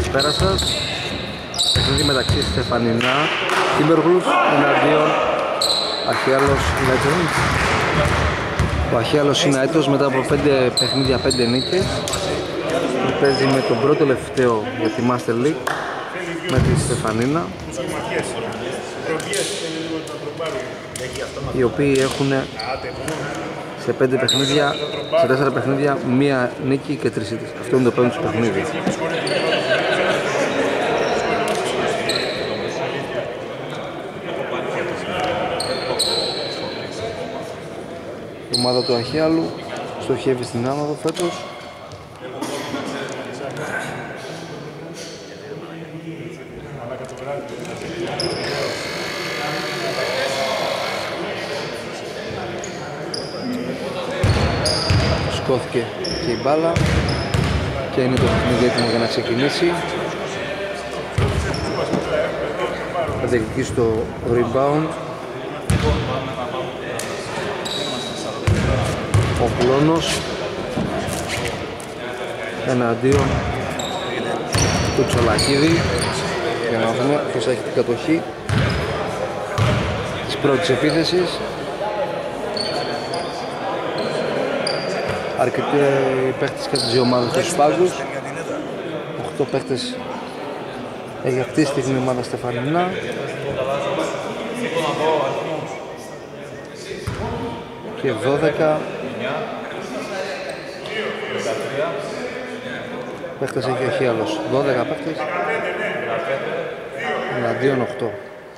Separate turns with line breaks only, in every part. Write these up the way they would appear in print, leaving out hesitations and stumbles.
καλησπέρα σας. Παιχνίδι μεταξύ Στεφανινά Timberwolves εναντίον Αχιάλος Legends. Ο Αχιάλος είναι έτος μετά από 5 παιχνίδια, 5 νίκες. Παίζει με τον πρώτο τελευταίο για τη Master League με τη Στεφανίνα, οι οποίοι έχουν σε 5 παιχνίδια, σε 4 παιχνίδια, 1 νίκη και 3 ήττες. Αυτό είναι το πέμπτο του παιχνίδι. Η ομάδα του Αχιάλου στοχεύει στην άνοδο φέτος. Σκόθηκε και η μπάλα και είναι το παιχνίδι έτοιμο για να ξεκινήσει. Θα διεκδικήσει το rebound ο Πλόνος εναντίον του Τσολακίδη, για να δούμε ποιος θα έχει την κατοχή της πρώτης επίθεσης. Αρκετοί παίχτες και από τις δύο ομάδες στους πάγκους. 8 παίχτες έχει αυτή τη στιγμή η ομάδα Στεφανινά. Και 12 παίχτες έχει ο Αχιάλος. 12 παίχτες εναντίον 8.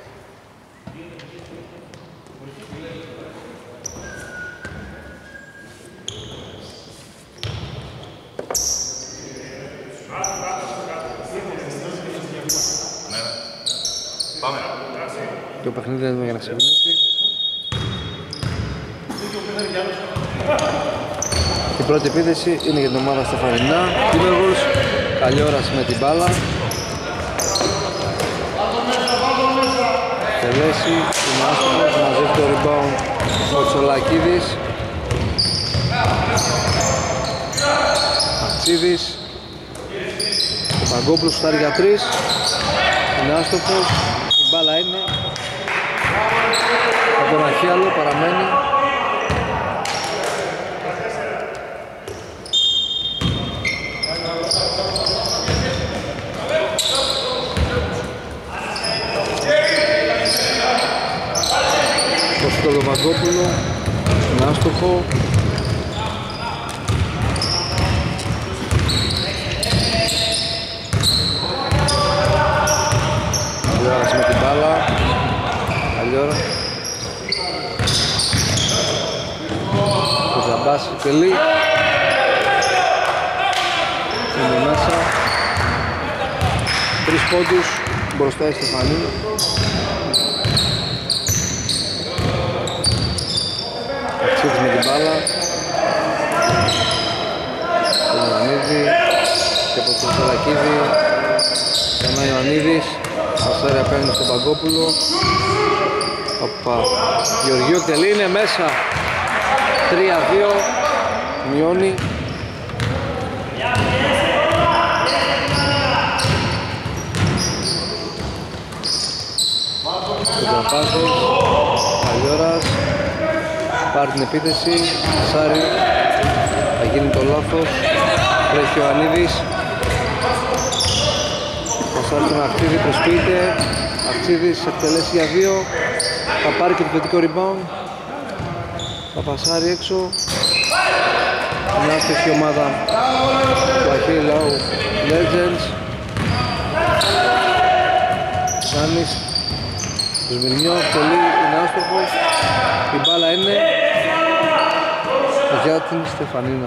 Το παιχνίδι είναι για να ξεκινήσει. Η πρώτη επίθεση είναι για την ομάδα Στεφανινά. Timberwolves, καλή όραση με την μπάλα. Τελέσει, είναι άστοχος, μαζεύει το rebound ο Τσολακίδης. Αξίδης. Ο Παγκόπουλος φτάρει για 3. Είναι άστοχος. Η μπάλα είναι από τον Αχιάλο, παραμένει. Το Παγκόπουλο, είναι άστοχο. Αλλιώρας με την μπάλα. Αλλιώρα. Ο Ζαμπάς τελεί. Είναι μέσα. 3 πόντους μπροστά η Στεφανίνα. Αξίδης με την μπάλα. Τον Ιωαννίδη και από τον Σολακίδη. Ξανά Ιωαννίδης. Αστέρι απέναντι στον Παγκόπουλο. Οπα. Γεωργίου εκτελεί, είναι μέσα. 3-2. Μειώνει. Ο Ζαπάσης. Αλλιώρας. Πάρει την επίθεση. Σάρι. Θα γίνει το λάθος. Τρέχει ο Ανίδης. Πασάρει τον Αξίδη, προσποιείται. Αξίδης εκτελέσει για 2. Θα πάρει και το θετικό rebound. Θα πασάρει έξω. Μια άστοχη ομάδα του Αχιάλου Legends. Ζάνης. Του Σμυρνιό, πολύ είναι άστοχος. Η μπάλα είναι για την Στεφανίνα.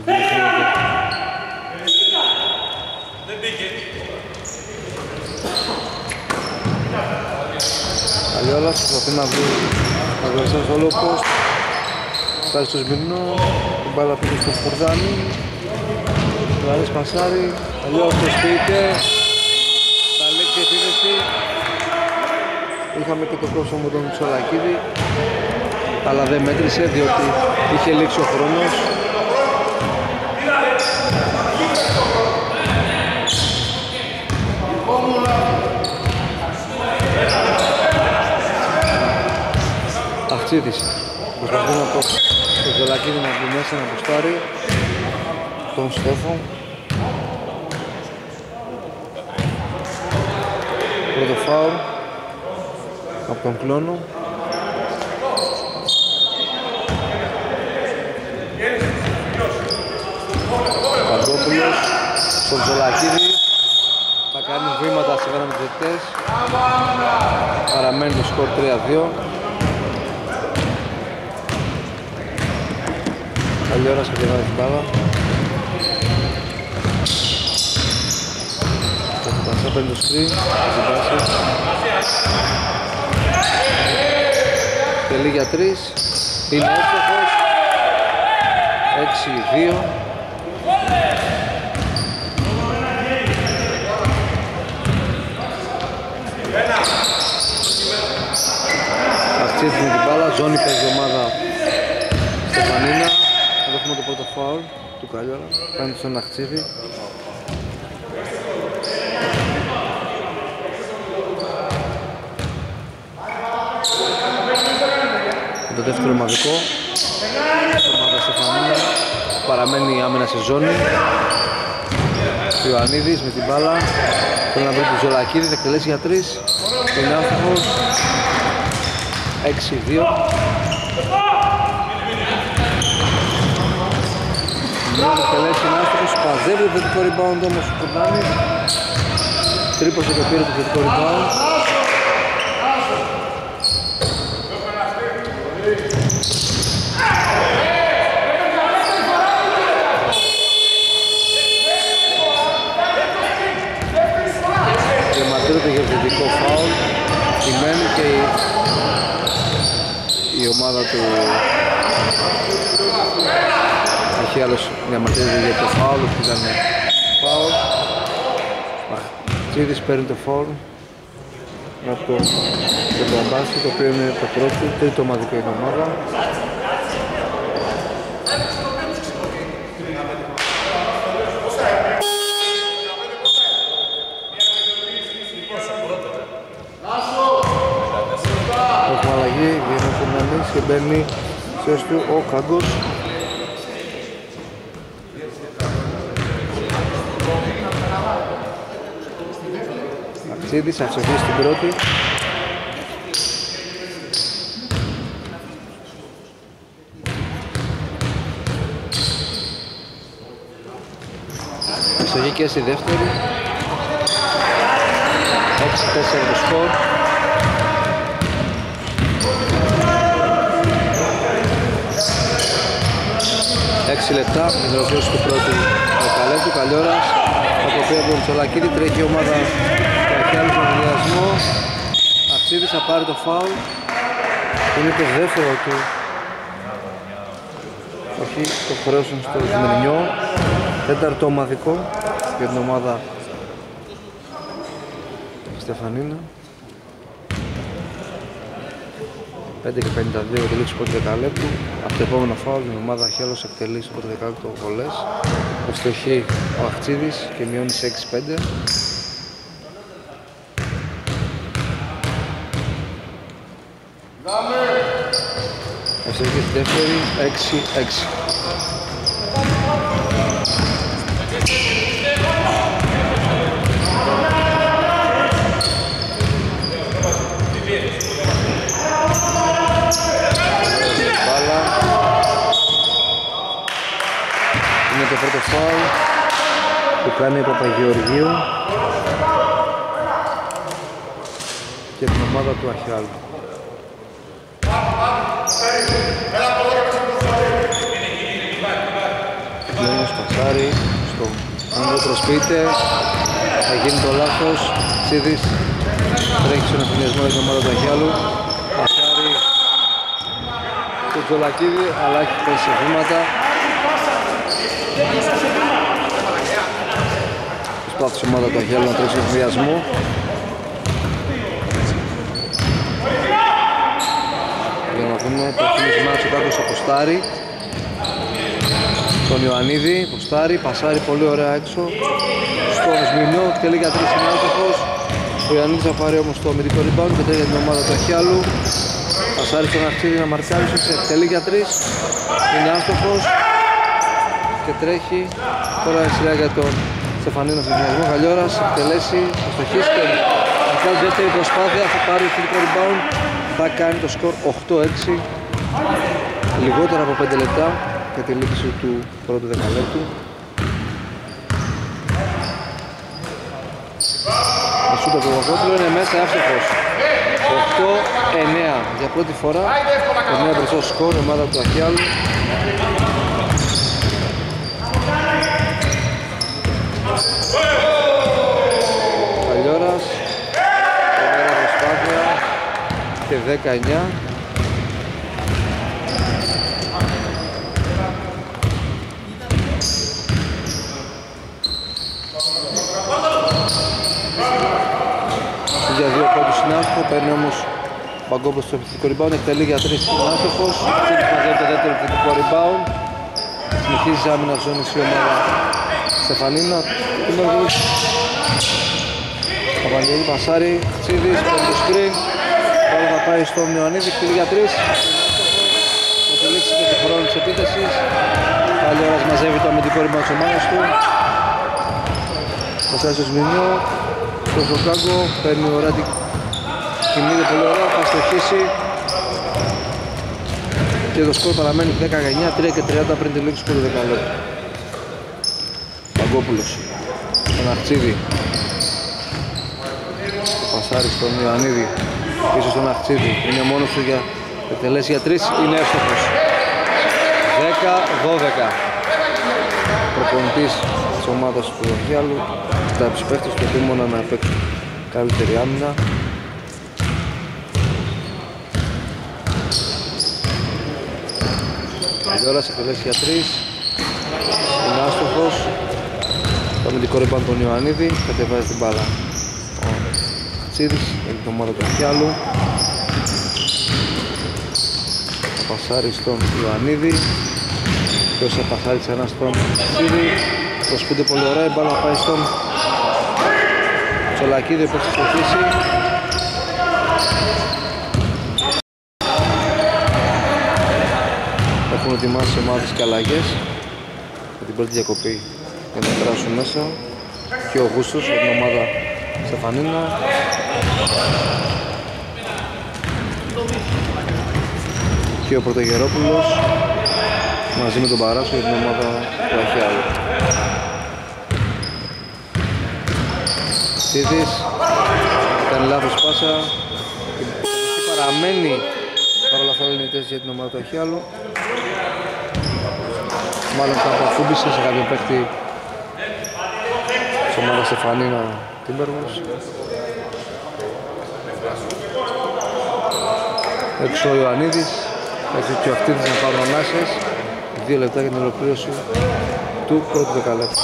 Αλλιόλας προσπαθεί να βρει αγωνιστές στο λόπος. Φτάσει στο Σμυρνό, την μπάλα πήγε στο Φορδάνη. Λαρής πασάρι, αλλιώς προσποιείται. Θα λέξει επίθεση. Είχαμε και το πρόσωπο τον Τσολακίδη, αλλά δεν μέτρησε διότι είχε λήξει ο χρόνος. Αχτσίδης προσπαθεί να το Τζολακίδη να μπει μέσα να αποστάρει τον Στέφο. Πρώτο φάουλ από τον Κλόνο. Παγκόπουλος στον Τζολακίδη, θα κάνει βήματα σήμερα με τους διαιτητές. Παραμένει το σκορ 3-2. Καλή ώρα σε κερδάει την μπάλα. Ο Πασά παίρνει το σκριν, θα ζητάσει. Τελεί για 3. Είναι εύστοχος. 6-2. Αχτσίδης με την μπάλα, ζώνη παίζει ομάδα Στεφανίνα. Εδώ έχουμε το πρώτο φάουλ του Καλιόρα, κάνει στον Αχτσίδη. Το δεύτερο ομαδικό, ομάδα Στεφανίνα, παραμένει η άμυνα σε ζώνη. Ο Ιωαννίδης με την μπάλα, θέλει να βρει τον Ζολακίδη, θα εκτελέσει για 3. Είναι άστοχος. 6-2. Μια εκτελέσει είναι άστοχος, παζεύει το θετικό rebound όμως ο Κουρδάνης. Τρύπωσε και πήρε το θετικό rebound. Διαμαρτύρεται για θετικό φάουλ. Κειμένη και η ομάδα του έχει άλλος διαμαρτύρεται για το φάουλ που ήταν φάουλ. Τσίδης παίρνει το φάουλ από το Αμπάση, το οποίο είναι το πρώτο, τρίτο ομαδικό η ομάδα. Έχουμε αλλαγή, βγαίνει ο Φερνανδής και μπαίνει σε θέση του ο Κάγκος. Αξίδης, αξιοχή στην πρώτη. Αξιοχή και στη δεύτερη. 6-4 το σκορ. 6 λεπτά με την ολοκλήρωση του πρώτου δεκαλέπτου. Καλή ώρας, από το οποίο από τον Τσολακίδη τρέχει η ομάδα του Αχιάλου στον ενδιασμό. Αξίδης θα πάρει το φάουλ. Είναι το δεύτερο του. Όχι, το χρέωσαν στο Σμυρνιό. Τέταρτο ομαδικό για την ομάδα Στεφανίνα. 5 και 52 για τη λήξη του πρώτου δεκαλέπτου. Από το επόμενο φάουλ η ομάδα Αχιάλος εκτελεί στο πρώτο δεκαλέπτο βολές. Ευστοχεί ο Αχτσίδης και μειώνει σε 6-5. Ευστοχεί στη δεύτερη 6-6. Είναι το πρώτο φάουλ που κάνει ο Παπαγεωργίου και την ομάδα του Αχιάλου. Πλέον σπασάρει στο αν δεν προσποιείται θα γίνει το λάθος. Τσίδης τρέχει στον ευθυνιασμό για την ομάδα του Αχιάλου. Πασάρει το Τζολακίδη αλλά έχει πέσει σε βήματα. Προσπάθησε η ομάδα του Αχιάλου να τρέξει ευθυνιασμό. Για να δούμε το χειμισμένο ο Κάκος στο ποστάρι. Τον Ιωαννίδη, ποστάρι, πασάρει πολύ ωραία έξω. Στον Σμυρνιό, εκτελεί για 3 συνάδελφος. Ο Ιωαννίδης θα πάρει όμως το αμυντικό rebound και τρέχει για την ομάδα του Αχιάλου. Θα Πασάρι στον Αρχίδη να μαρκάρει, εκτελεί για 3, είναι άστοχος και τρέχει. Τώρα η σειρά για τον Στεφανίνο στον κοινωνισμό. Γαλλιώρας εκτελέσει, θα στοχίσει και θα κάνει δεύτερη προσπάθεια, θα πάρει φιλικό rebound, θα κάνει το σκορ 8-6, λιγότερα από 5 λεπτά για τη λήξη του πρώτου δεκαλέπτου. Ο σούτ από τον Παπαδόπουλο είναι μέσα, εύστοχος. 8-9 για πρώτη φορά, το νέο μπροστό σκορ, η ομάδα του Αχιάλου. Γαλλιώρας, ωραία προσπάθεια και 19. Για δύο πρώτους συνάστοχο, παίρνει όμως ο Παγκόπουλος στο επιθετικό rebound, εκτελεί για 3 συνάστοχος, μαζεύει το δεύτερο επιθετικό rebound, συνεχίζει άμυνα ζώνης η ομάδα Στεφανίνα. Παπαγγελίου Πασάρη, Τσίδης, παίρνει το screen, τώρα θα πάει στον Ιωαννίδη, εκτελεί για 3, θα τελείξει και το χρόνο της επίθεσης. Πάλι ώρας μαζεύει το αμυντικό rebound της ομάδας του. Πασάρει στο Σμινιό, στο Ζοκάγκο, παίρνει ωραία την κινείται πολύ ωραία, θα στοχίσει και το σκορ παραμένει 19, 3 και 30 πριν τη λήξη του 10 λεπτού. Παγκόπουλος, τον Αχτσίδη, το Πασάρι στον Ιωαννίδη, πίσω στον Αχτσίδη, είναι μόνος του για εκτελέσει για 3, είναι εύστοχος. 10-12. Προπονητής της ομάδας του Αχιάλου, τα ψηφέκτες του επίμονα να παίξουν καλύτερη άμυνα. Η ώρα σε εκτελέσει για 3, είναι άστοχος. Το αμυντικό rebound τον Ιωαννίδη, κατεβάζει την μπάλα ο Τσίδης, έχει την ομάδα του Αχιάλου. Θα πασάρει στον Ιωαννίδη, και όσο θα πασάρει ξανά στον Τσίδη, προσπούνται πολύ ωραία, η μπάλα πάει στον Τσολακίδη που έχει στοχίσει. Έχουν ετοιμάσει ομάδες και αλλαγές για την πρώτη διακοπή για να περάσουν μέσα, και ο Γούστος για την ομάδα Στεφανίνα. Και ο Πρωτογερόπουλος μαζί με τον Παράσο για την ομάδα του Αχιάλου. Τσίδης κάνει λάθος πάσα και παραμένει παρόλα αυτά ελληνιτές για την ομάδα του Αχιάλου. Μάλλον κάπου αφούμπησε σε κάποιον παίκτη της ομάδας Στεφανίνα Τίμπερμος. Έξω ο Ιωαννίδης, έτσι και ο Ακτίδης να πάρουν ανάσες. 2 λεπτά για την ολοκλήρωση του πρώτου δεκαλέπτου.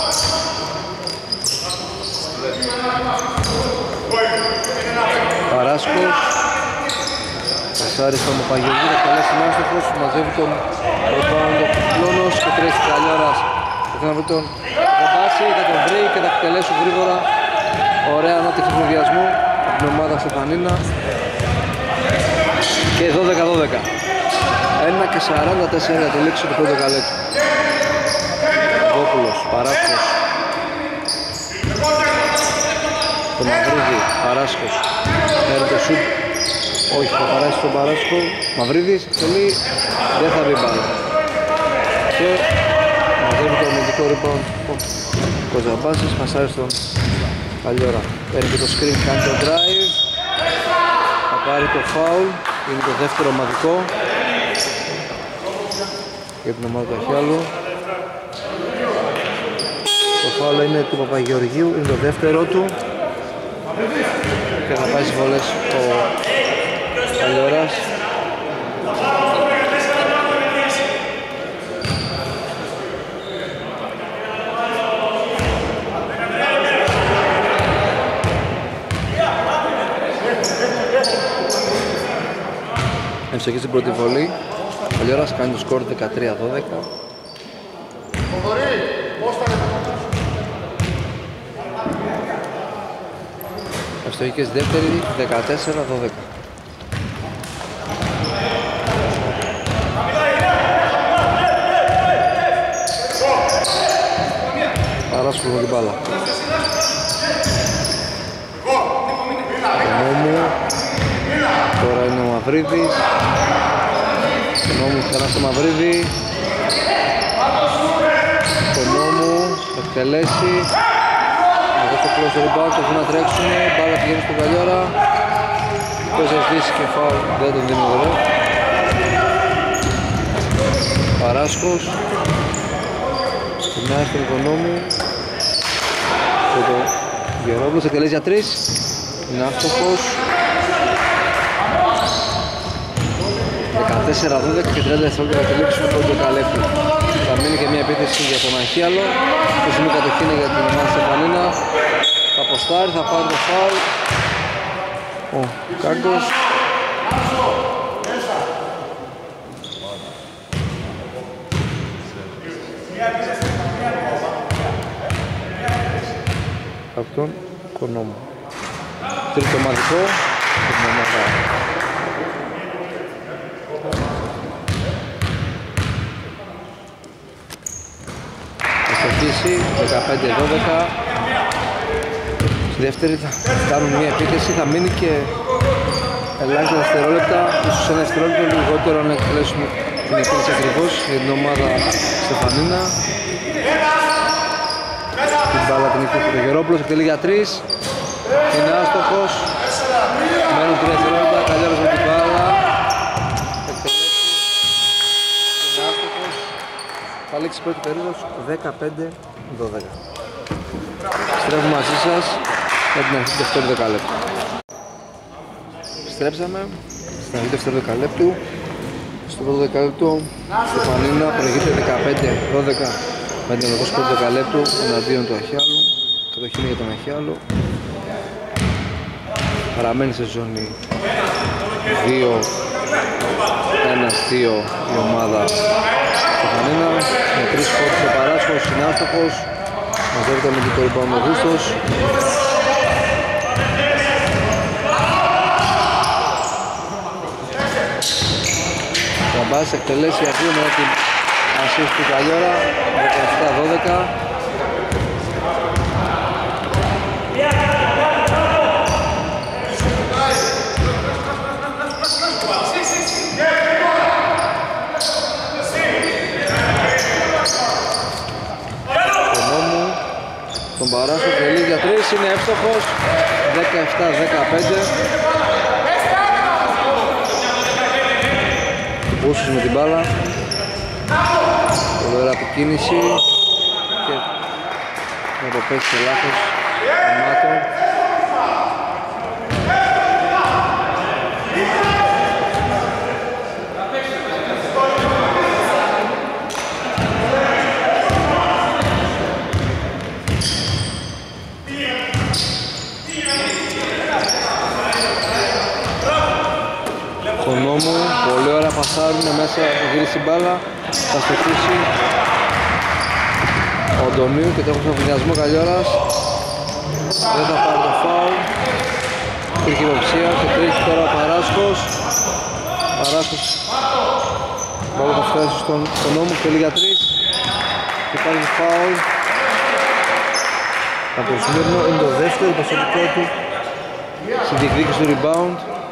Παράσκος, Πασάρι στον Παπαγεωργίου, θα καλέσει άστοχος, μαζεύει τον rebound ο Κουκλώνος και τρέχει Καλιώρας. Θα βρει τον Γαμπάση, θα τον βρει και θα εκτελέσουν γρήγορα. Ωραία ανάπτυξη του βιασμού από την ομάδα Στεφανίνα. Και 12-12. 1 και 44 για τη λήξη του πρώτου δεκαλέπτου. Βόπουλος, Παράσκος. Το Μαυρίδη, Παράσκος. Παίρνει το σουτ. Όχι, θα παράσει τον Παράσκο. Μαυρίδης, θέλει, δεν θα μπει μπάλα. Και μαζεύει το αμυντικό rebound ο Κοζαμπάσης, πασάρει στον Καλιώρα. Παίρνει και το screen, κάνει το drive. Θα πάρει το foul, είναι το δεύτερο ομαδικό για την ομάδα του Αχιάλου. Το foul είναι του Παπαγεωργίου, είναι το δεύτερο του. Και θα πάει στις βολές ο Καλιώρας. Εμψοχή στην πρώτη βολή. Ο Καλιώρας κάνει το σκορ 13-12. Ευστοχικές δεύτερη 14-12. Παράσκος με την μπάλα. Κονόμου. Τώρα είναι ο Μαυρίδης. Κονόμου ξανά στο Μαυρίδη. Κονόμου εκτελέσει. Εδώ στο close το rebound, το να τρέξουν. Μπάλα πηγαίνει στον Καλιόρα. Πώς εσβήσει και φάουλ, δεν τον δίνει εδώ. Παράσκος. Ξεκινάει στον Κονόμου. Και το Γερόπουλος εκτελέσει για 3. Είναι άστοχος. 14-12 και 30 δευτερόλεπτα να τελείξει το πρώτο καλέπτου. Θα μείνει και μια επίθεση για τον Αχίαλο. Το σημείο κατοχή είναι για την ομάδα Στεφανίνα. Θα αποστάρει, θα πάρει το φάουλ. Ο Κάγκος. Από τον Κονόμου. Τρίτο μαθητό. Στοχίσει 15-12. Στη δεύτερη θα κάνουν μια επίθεση, θα μείνει και ελάχιστα δευτερόλεπτα, ίσως ένα δευτερόλεπτο λιγότερο να εκτελέσουμε την επίθεση ακριβώς για την ομάδα Στεφανίνα. Την μπάλα την έχει το Γερόπουλος, εκτελεί για 3. Είναι άστοχος. Μένουν 3 δευτερόλεπτα, Καλιόρας με την μπάλα. Εκτελέσει. Είναι άστοχος. Θα λήξει η πρώτη περίοδος 15-12. Στρέφουμε μαζί σας για την αρχή του δεύτερου δεκαλέπτου. Στρέψαμε στην αρχή του δεύτερου δεκαλέπτου. Στο πρώτο δεκαλέπτο Στεφανίνα προηγείται 15-12 με την ολοκλήρωση του πρώτου δεκαλέπτου εναντίον του Αχιάλου. Κατοχή είναι για τον Αχιάλο. Παραμένει σε ζώνη 2-1-2 η ομάδα Στεφανίνα με 3 πόντους σε Παράσκος, είναι άστοχος. Μαζεύεται με την το rebound ο Γούστος. Τραμπάς εκτελέσει για 2 με την assist του Καλιόρα 17-12. Τον Παράσκο τελεί για 3, είναι εύστοχος 17-15. Μπούσους με την μπάλα. Πολύ ωραία επικίνηση και να το πέσει σε λάθος αμάτων. Κονόμου, πολύ ωραία πασάρουν μέσα, θα γυρίσει η μπάλα, θα στοχίσει ο Αντωνίου και το έχουν στον βινιασμό Καλιόρας. Δεν θα πάρει το φάουλ, υπήρχε υποψία και τρέχει τώρα ο Παράσκος. Παράσκος, μπάλα θα φτάσει στον Κονόμου, θέλει για 3 και υπάρχει φάουλ. Από το Σμύρνο είναι το δεύτερο προσωπικό του στη διεκδίκηση του rebound.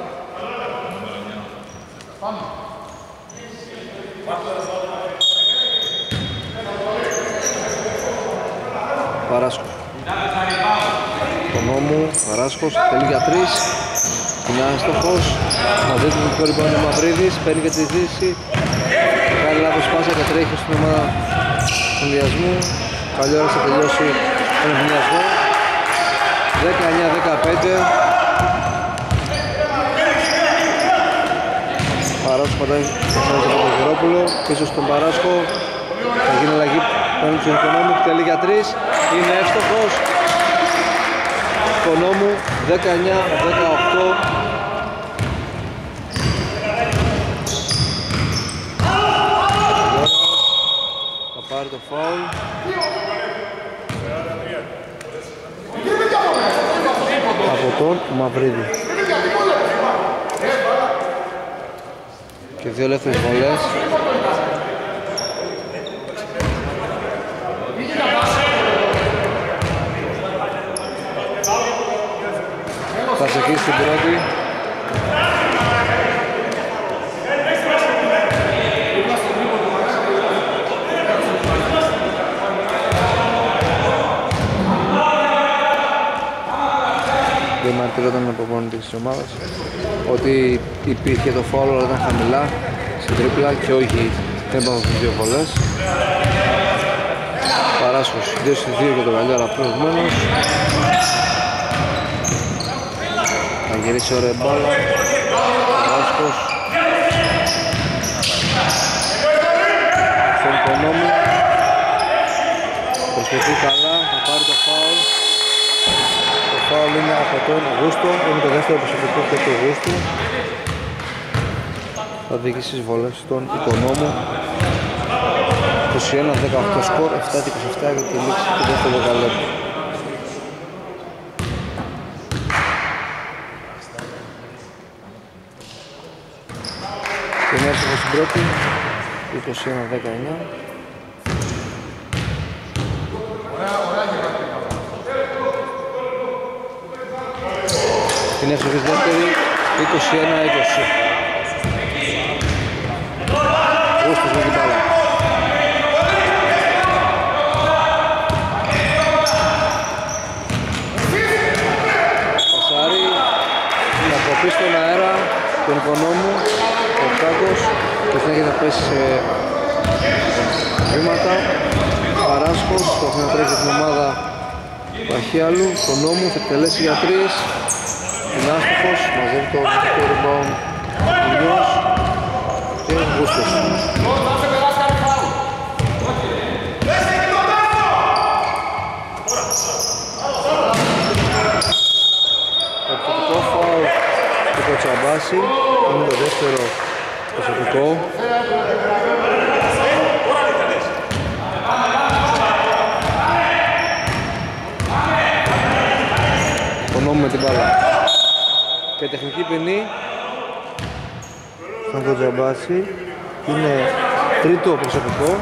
Παράσκος. Κονόμου, Παράσκος, θέλει για 3. Είναι άστοχος. Μαζεύει το rebound ο Μαυρίδης, παίρνει και τη δύση. Κάνει λάθος πάσα και τρέχει στην ομάδα του ενδιασμού. Καλιόρας θα τελειώσει τον ενδιασμό. 19-15. Παράσκος πατάει από τον Γερόπουλο, πίσω στον Παράσκο. Θα γίνει αλλαγή παίρνει του Κονόμου, τελεί για 3. Είναι εύστοχος. Κονόμου 19-18. Θα πάρει το φάουλ. Από τον Μαυρίδη. Και 2 ελεύθερες βολές. στην πρώτη. Διαμαρτυρόταν με προπονητή της ομάδας ότι υπήρχε το φάουλ αλλά ήταν χαμηλά στην τρίπλα και όχι δεν πάμε στις δύο βολές. Παράσχος 2-2 για τον Γαλλιάρα προηγουμένως. Θα γυρίσει ωραία μπάλα. Παράσχος στον Οικονόμου. Προσπαθεί καλά, θα πάρει το φάουλ. Το φάουλ είναι από τον Αυγούστο, είναι το δεύτερο προσωπικό και του Αυγούστου. Θα οδηγήσει στις βολές στον Οικονόμου. 21-18 σκορ, 7-27 για τη λήξη του δεύτερου δεκαλέπτου. Και είναι εύστοχος στην πρώτη, 21-19. Την εύστοχη δεύτερη, 21-20. Γούστος με την μπάλα. Πασάρι, θα προπεί στον αέρα τον Οικονόμου, ο Κάκος και συνέχεια θα πέσει σε βήματα. Παράσχος, το έχει να τρέχει την ομάδα Παχιάλου, τον Νόμου, θα εκτελέσει για 3. Είναι άστοχος, μαζεύει το rebound Ιλιός και Γούστος. Επιθετικό φάουλ του Κοτσαμπάση, είναι το δεύτερο προσωπικό. Οικονόμου με την μπάλα. Και τεχνική ποινή στον Κοτσαμπάση, είναι τρίτο προσωπικό.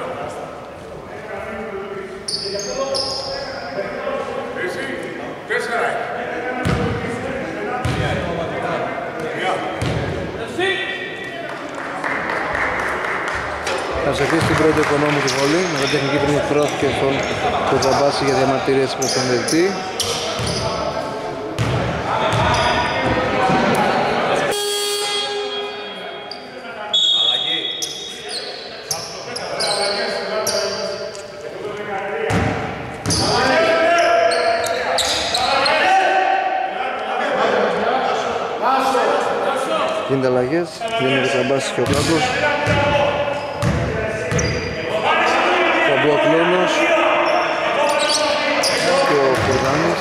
Θα ψηφίσει την πρώτη Οικονόμου τη βολή, με την τεχνική ποινή πρόθηκε στον Κοτσαμπάση για διαμαρτυρίες προς τον διαιτητή. Γίνεται αλλαγές, είναι ο Κοτσαμπάσης και ο Κάκος. Ο Μπλοκλώνος και ο Κορδάνης.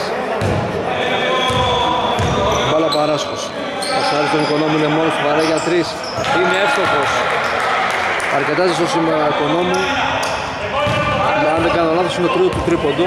Μπάλα Παράσχος. Πασάρι στον Οικονόμου, είναι μόνος του παρέ για 3. Είναι εύστοχος. Αρκετά ζεστό σήμερα ο Οικονόμου. Αν δεν κάνω λάθος είναι το τρίτο του τρίποντο.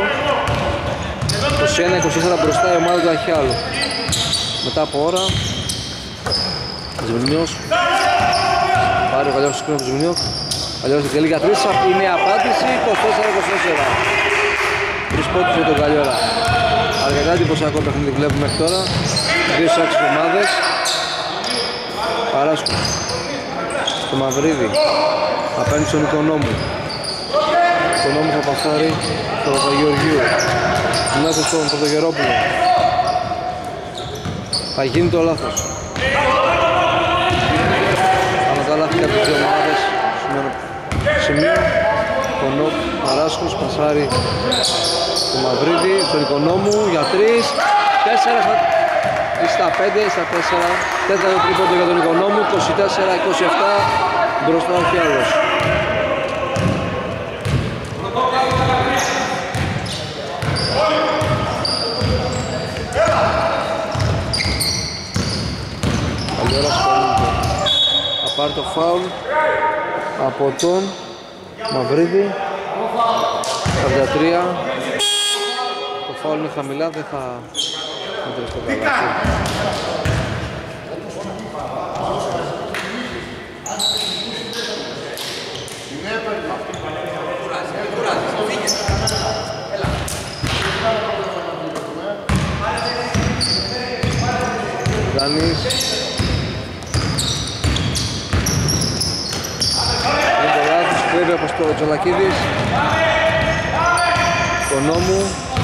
21-24 μπροστά η ομάδα του Αχιάλου. Μετά από ώρα Ζημνιός, πάρει ο Γαλλιός σκρίνο του Ζημνιό. Γαλλιός την τελεί για 3, είναι η απάντηση 24-24. 3 πόντους για τον Γαλλιόρα. Αρκετά εντυπωσιακό παιχνίδι βλέπουμε μέχρι τώρα. 2 άξιες ομάδες. Παράσχος στο Μαυρίδη, απέναντι στον Οικονόμου. Ο Οικονόμου θα πασάρει στον Παπαγεωργίου, μέσα στον Πρωτογερόπουλο. Θα γίνει το λάθος. Ανακαλάθηκα από τις δύο ομάδες σημείο. Ο Παράσχος πασάρει στο Μαυρίδη, στον Οικονόμου για 3. 4 στα 5, στα 4. Τέταρτο τρίποντο για τον Οικονόμου, 24-27 μπροστά ο Χιάλος. Θα πάρει το φάουλ από τον Μαυρίδη. 43. Το φάουλ είναι χαμηλά, δεν θα μετρήσει το καλάθι. Κορδάνης. Είναι το λάθος, κλέβει από το Τσολακίδης. Οικονόμου.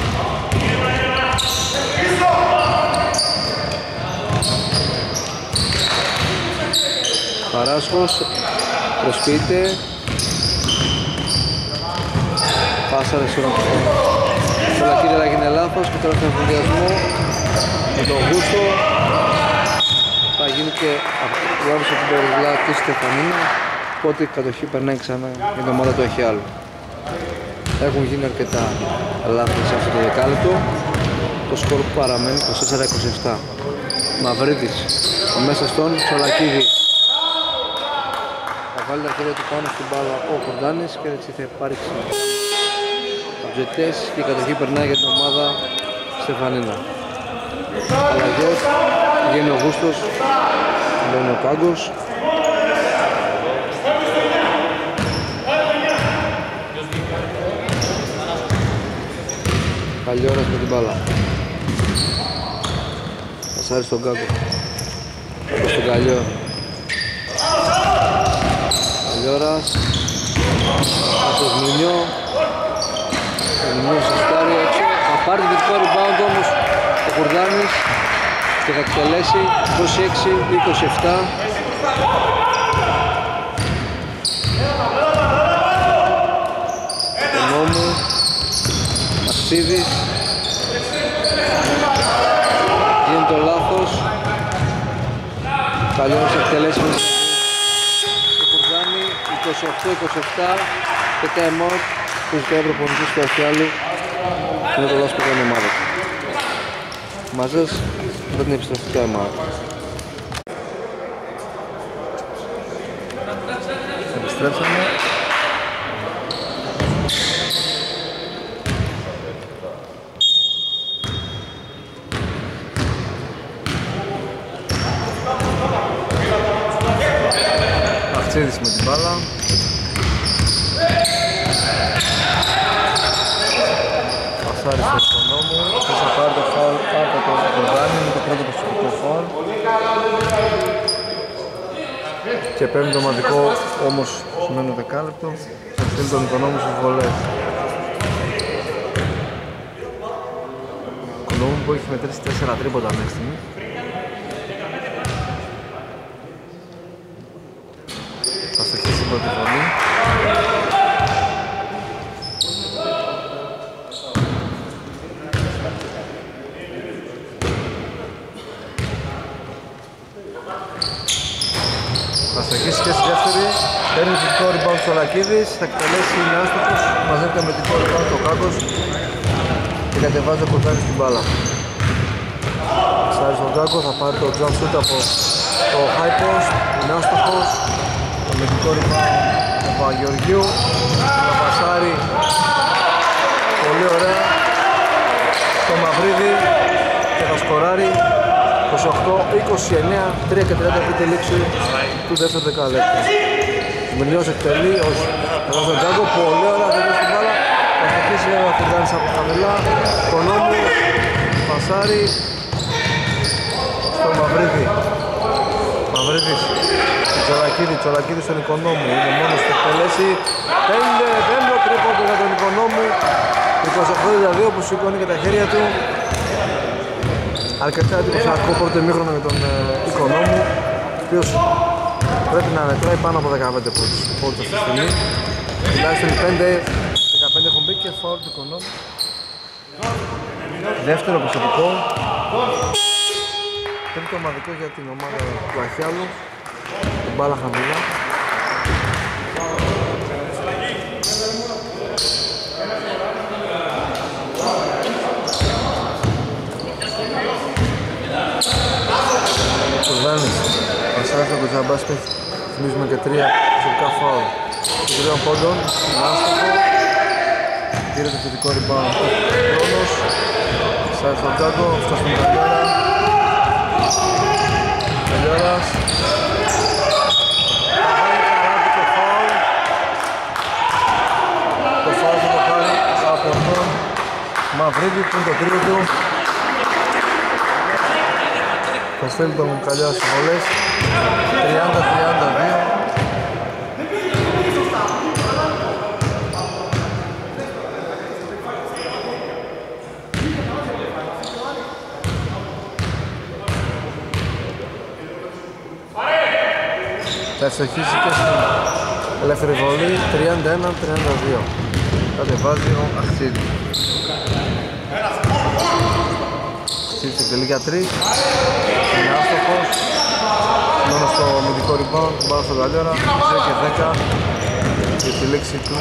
Παράσχος, προσποιείται. Πάσαρε στον Τσολακίδη, αλλά έγινε λάθος και τώρα στον εφοδιασμό με τον Γούστο θα γίνει και λάθος από την Περιλά και Στεφανίνα, οπότε η κατοχή περνάει ξανά για την ομάδα του Αχιάλου. Έχουν γίνει αρκετά λάθη σε αυτό το δεκάλεπτο. Το σκορ που παραμένει 24-27. Μαυρίδης μέσα στον Τσολακίδη. Θα βάλει τα χέρια του πάνω στην μπάλα ο Κορδάνης και έτσι θα υπάρξει αμπζετές και η κατοχή περνάει για την ομάδα Στεφανίνα. Αλλαγές, βγαίνει ο Γούστος, μπαίνει ο Κάγκος. Καλιόρας με την μπάλα. Πασάρει στον Κάγκο. Προς τον Καλιό. Καλιόρας. Από το Μινιό. Ο Μινιός σωστάρει έξω. Θα πάρει το δυτικό rebound όμως ο Κουρδάνης και θα εκτελέσει 26-27. Ο Νόμου Μαξίδης. Γίνει το λάθος. Καλιόρας εκτελέσει με το Κουρδάνη 28-27 και time out που ζητάει ο προπονητής του Αχιάλου. Είναι το λάθος που κάνει η ομάδα του. Μαζές μετά την επιστροφή του time out. Επιστρέψαμε. Αυξίδης με την μπάλα. Πασάρι στον Οικονόμου. Και θα πάρει το φάουλ από το Κορδάνη με το πρώτο προσωπικό φάουλ. Και παίρνει το ομαδικό όμως σημαίνω δεκάλεπτο. Θα στείλει τον Οικονόμου στις βολές. Οικονόμου που έχει μετρήσει 4 τρίποτα μέχρι στιγμή. Θα στοχίσει η πρώτη φωνή. Θα στοχίσει και στη δεύτερη. Παίρνει το δικό rebound του Τσολακίδης. Θα εκτελέσει, είναι άστοχος. Μαζεύεται με δικό rebound το Κάγκος και κατεβάζει ο Κορδάνης στην μπάλα. Σάρει στον Κάγκο, θα πάρει το jump shoot από το high post. Είναι άστοχος. Το μυθικό rebound του Παπαγεωργίου. Θα πασάρει πολύ ωραία στο Μαυρίδη και θα σκοράρει 28-29, 3 και 30 πίτε λήξη του δεύτερου δεκαλέπτου. Ο Μινιός εκτελεί, όχι. Θα δώσει τον Τζάγκο, πολύ ωραία, θα δώσει την μπάλα. Θα στοχίσει ο Κουρδάνης από χαμηλά. Οικονόμου, πασάρει στο Μαυρίδη. Μαυρίδης, Τσολακίδης στον Οικονόμου. Είναι μόνος του εκτελέσει. 5 τρίποντο για τον Οικονόμου. 28-32 που σηκώνει και τα χέρια του. Αρκετά εντυπωσιακό πρώτο ημίχρονο με τον Οικονόμου, ο οποίος πρέπει να μετράει πάνω από 15 πόντους αυτή τη στιγμή. Τουλάχιστον 15 έχουν μπει και φάουλ του Οικονόμου. Δεύτερο προσωπικό. Τρίτο ομαδικό για την ομάδα του Αχιάλου. Την μπάλα χαμηλά. Κορδάνης, πασάρει από τον Τζαμπάσκετ, θυμίζουμε και 3 προσωπικά φάουλ. Των 3 πόντων, άστοχο, πήρε το θετικό rebound ο χρόνος, πασάρει στον Τζάγκο, φτάσει στον Καλιόρα. Καλιόρας, το φάουλ. Το φάουλ θα το πάρει από τον Μαυρίδη που είναι το τρίτο του. Καστέλη τον Καλιάς βολές 30-32. Θα ευστοχίσει και στην ελεύθερη βολή 31-32. Κατεβάζει ο Αχτσίδης. Αχτσίδης εκτελεί για 3. Είναι άστοχος. Μόνο στο αμυντικό rebound, πάνω στον Καλιόρα. 2 και 10 για τη λήξη του.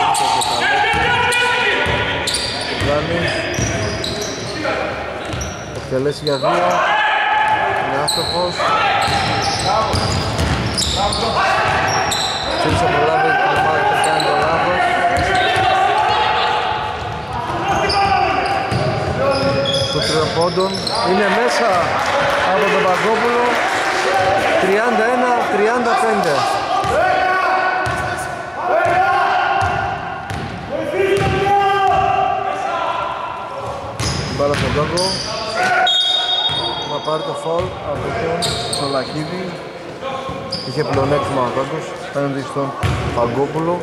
Βγάλει. Εκτελέσει για 2. Είναι άστοχος. Θέλεις να προλάβει την ομάδα που κάνει το λάθος. Στο τριοπόντων είναι μέσα από τον Παγκόπουλο 31-35. Μπάλα στον Τόγκο. Θα πάρει το φολ από τον Σολακίδη. Είχε πλεονέκτημα ο Τόγκος απέναντι στον Παγκόπουλο.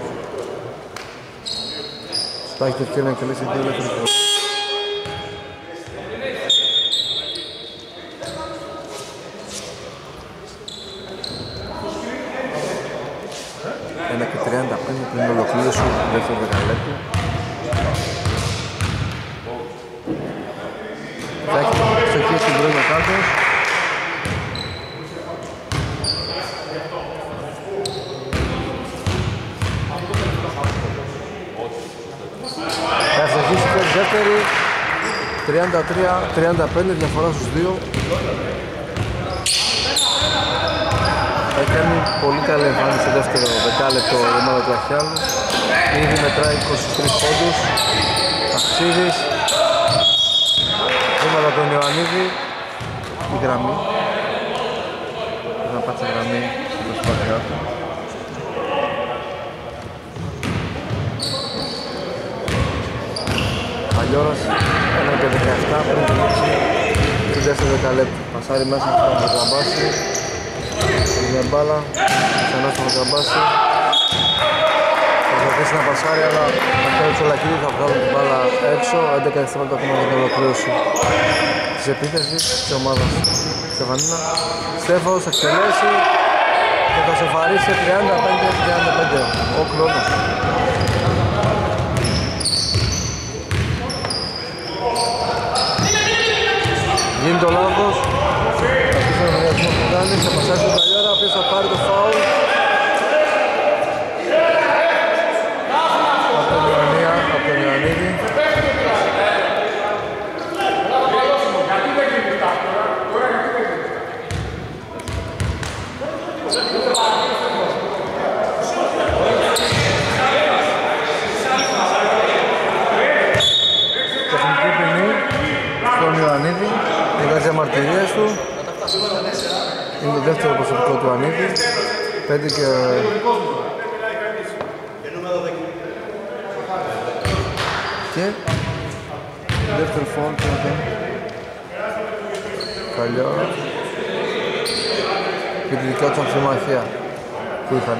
Θα έχει την ευκαιρία να εκτελέσει δύο ελεύθερες βολές. Ένα και 35 πριν ολοκλήρωση του δεύτερου δεκαλέπτου. Θα έχει στοχή στην πρώτη ο Τόγκος. Θα ευστοχίσει και τη δεύτερη 33-35 διαφορά στους δύο. Θα κάνει πολύ καλή εμφάνιση στο δεύτερο δεκάλεπτο η ομάδα του Αχιάλου. Ήδη μετράει 23 πόντους. Αχτσίδης. Βήματα τον Ιωαννίδη. Η γραμμή. Πρέπει να πάτσε γραμμή στην προσπάθειά του. Καλιόρας 1 και 17 πριν την λήξη του δεύτερου δεκαλέπτου. Πασάρει μέσα στον Μετραμπάση. Είναι μπάλα, ξανά στον Μετραμπάση. Θα προσπαθήσει να πασάρει, αλλά με το Τσολακίδη θα βγάλουν την μπάλα έξω. 11 δευτερόλεπτα ακόμα για την ολοκλήρωση της επίθεσης της ομάδας Στεφανίνα. Στέφανος θα εκτελέσει και θα σε βαρύσει 35-35 ο Κλώνος. Γίνει το λάθος. Αυτός είναι ο διασμός που κάνει. Θα πασάσει τον Καλιόρα, ο οποίος θα πάρει το φάουλ. Από τον Ιωαννίδη. Τεχνική ποινή στον Ιωαννίδη. Βγάζει διαμαρτυρίες του. Είναι το δεύτερο προσωπικό του Ανίδη. 5 και... Και... δεύτερο φόντ του Καλιόρα. Και τη δικιά του αμφιμαχία που είχαν.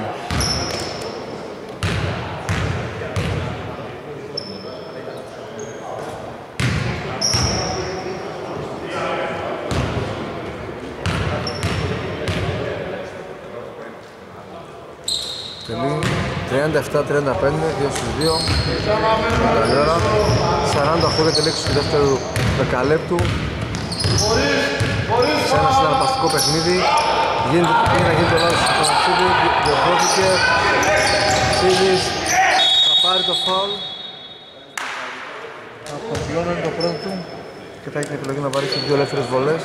Τελεί 37-35, 2 στους 2. Καλιόρα. 40 χώρια τη λήξη του δεύτερου δεκαλέπτου. Σε ένα συναρπαστικό παιχνίδι. Γίνεται να γίνει το λάθος στον Αξίδη. Διορθώθηκε. Αξίδης θα πάρει το φάουλ. Αποπλώνει το πρώτο του και θα έχει την επιλογή να πάρει σε δύο ελεύθερες βολές.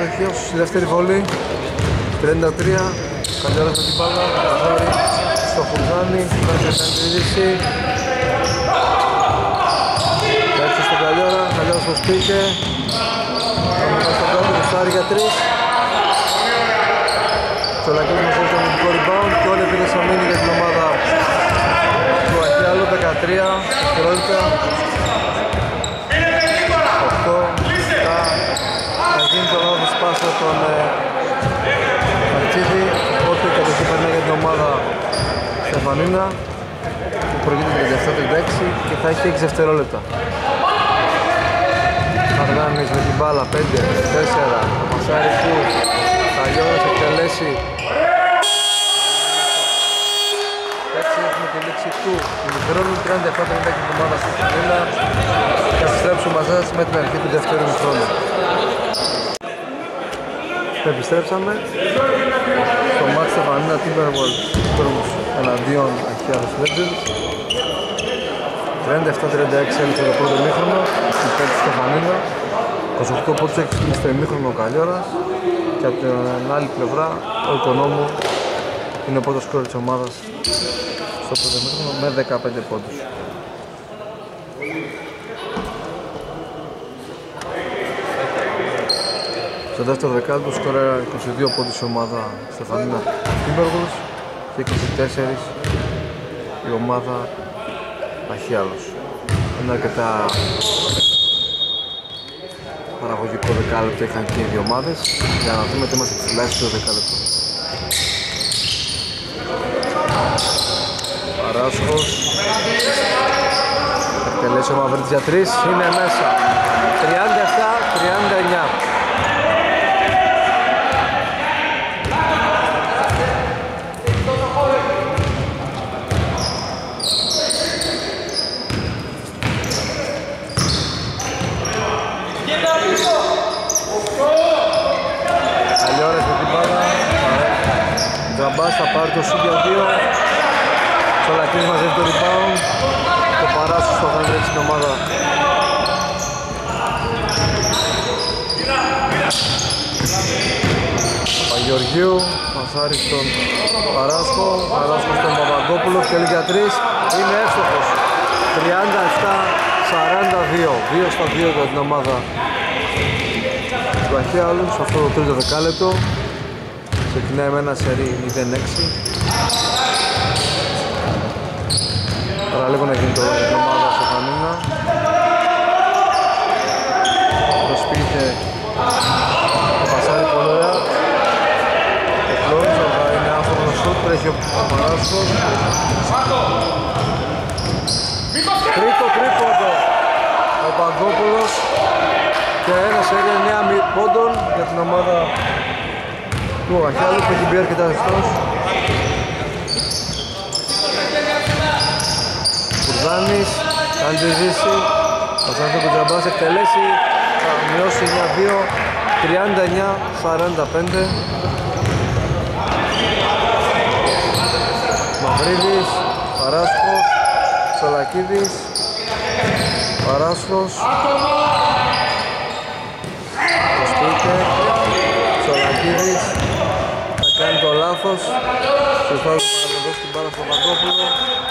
άστοχος, η δεύτερη βολή 33, Καλιώρας με την μπάλα, Καζάρη στο Φουρδάνη, κάνει τη δίδυση. Κάτσε στον Καλιώρα, Καλιώρας στο σπίτι. Πάμε στον κάτω, κουστάρει για 3. Τσολακής μαζί το αμυντικό rebound και όλη η επίθεση αμήνη για την ομάδα του Αχιάλου, 13, δευτερόλεπτα. 8, 7, θα γίνει το λάθος πάσα τον Μαρτσίδη, οπότε η κατοχή περνάει για την ομάδα Στεφανίνα που προηγείται 37-36 και θα έχει 6 δευτερόλεπτα. Αργάνης με την μπάλα, 5, 4, ο Μασάρικου, Καλιώρας εκτελέσει. Έτσι έχουμε τη λήξη του ημιχρόνου, 37-36 για την ομάδα Στεφανίνα. Θα επιστρέψουμε μαζί σας με την αρχή του δεύτερου ημιχρόνου. Επιστρέψαμε στο μάτς Στεφανίνα Timberwolves εναντίον Αχιάλος Legends. 37-36 έλειξε το πρώτο ημίχρονο υπέρ της Στεφανίνα. 28 πόντους έχει στείλει στο ημίχρονο ο Καλιώρας και από την άλλη πλευρά ο Οικονόμου είναι ο πρώτος σκόρερ της ομάδας στο πρώτο ημίχρονο με 15 πόντους. Στο δεύτερο δεκάλεπτο σκόρερα 22 πόντους η ομάδα Στεφανίνα Timberwolves και 24 η ομάδα Αχιάλος. Είναι αρκετά παραγωγικό δεκάλεπτο είχαν και οι δύο ομάδες για να δούμε ότι είμαστε τουλάχιστον το δεκάλεπτο. Παράσχος εκτελέσει ο Μαυρίτης για 3, είναι μέσα 37-39. Τζαμπάς θα πάρει το σούτ για 2. Τσολακής μαζεύει το rebound. Το Παράσος θα κάνει έτσι την ομάδα. Παπαγεωργίου, Μασάρης στον Παράσκο, Παράσκος στον Παπαγκόπουλο και για 3. Είναι εύστοχος. 37-42. 2 στα 2 για την ομάδα του Αχιάλου σε αυτό το τρίτο δεκάλεπτο. Ξεκινάει με ένα σερί 0-6. Παραλίγο να γίνει το για την ομάδα Στεφανίνα. Το σπίτι το πασάρι πολύ ωραία. Ο Φλόρης θα είναι άνθρωπος σουτ, τρέχει ο Παράσκος. Τρίτο τρίποντο ο Παγκόπουλος και ένα σερί 9 πόντων για την ομάδα του Αχιάλου που έχει μπει αρκετά ζεστός. Κουρδάνης, κάνει τη ζήση. Ο Σάντο Κουτζαμπάς εκτελέσει, θα μειώσει 9-2, 39-45. Μαυρίδης, Παράσχος, Τσολακίδης, Παράσχος, το Σπίτερ, Τσολακίδης. Κάνει το λάθος και θα δώσει την μπάλα στο Παγκόπουλο.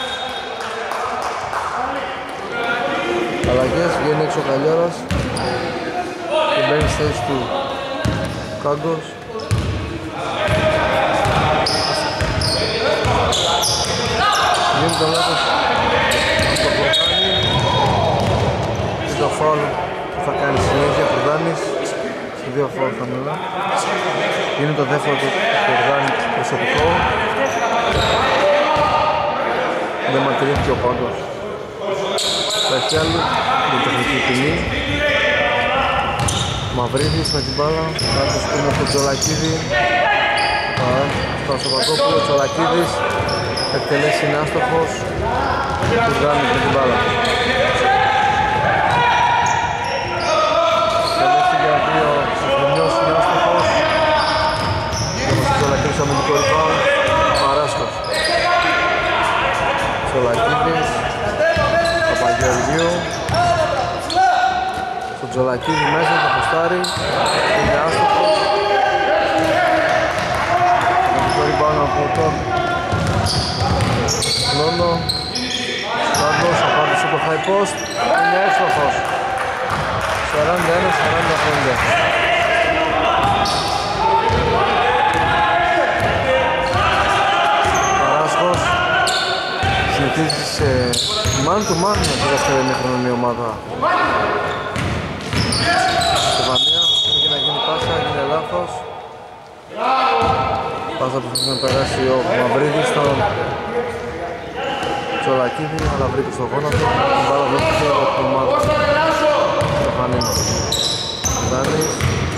Αλλαγές, βγαίνει έξω ο Καλιώρας και μπαίνει στη θέση του Κάγκος. Γίνει το λάθος στο Φουρδάνη και το φάουλ που θα κάνει συνέχεια Φουρδάνης. Σε δύο φάουλ θα μιλά. Είναι το δεύτερο του Φουρδάνη προσωπικό. Δεν μαρτυρήθηκε ο Πάγκος. Τα Αχιάλου με τεχνική ποινή. Μαυρίδης με την μπάλα. Κάτω είναι από τον Τσολακίδη. Στο Παγκόπουλο, Τσολακίδης. Εκτελέσει είναι άστοχος. Φουρδάνης με την μπάλα. Εκτελέσει για 2. Συγχρονιός είναι άστοχος. Τσολακίδης αμυντικό rebound. Παράσκος. Τσολακίδης. Παπαγεωργίου. Στον Τζολακίδη μέσα, το ποστάρι, είναι άστοχος. Το rebound από τον Λόνο. Στάντος, απάντησε το high post, είναι εύστοχος. 41-45. Παράσχος συνεχίζει σε man to man με τη δεύτερη ημίχρονη ομάδα. Στεφανία, έχει να γίνει πάσα, έγινε λάθος. Πάσα που θέλει να περάσει ο Μαυρίδης στον Τσολακίδη, αλλά βρήκε στο γόνατο. Την μπάλα δόθηκε από την ομάδα Στεφανία. Δάνης